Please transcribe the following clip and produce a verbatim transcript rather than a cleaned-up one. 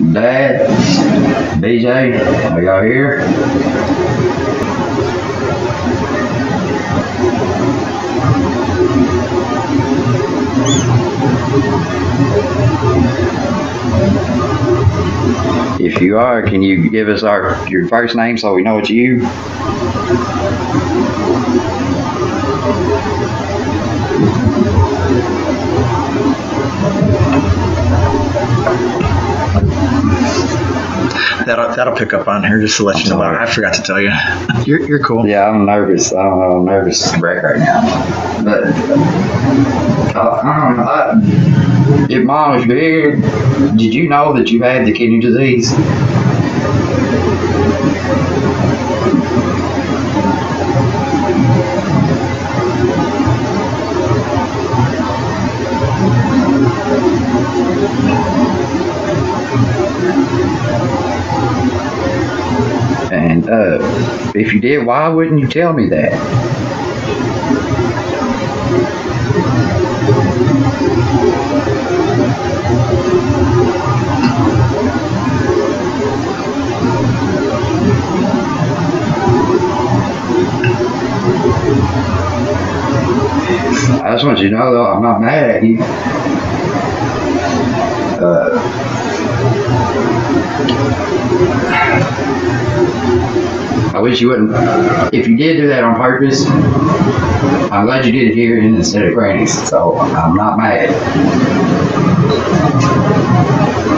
Dad, B J, are y'all here? If you are, can you give us our your first name so we know it's you? That'll, that'll pick up on here just to let you know. I forgot to tell you. You're, you're cool. Yeah, I'm nervous. I don't know, I'm nervous to wreck right now. But, uh, I don't know. I, if Mom was here, did you know that you had the kidney disease? And uh, if you did, why wouldn't you tell me that? I just want you to know, though, I'm not mad at you. Uh, I wish you wouldn't. If you did do that on purpose, I'm glad you did it here instead of Granny's, so I'm not mad.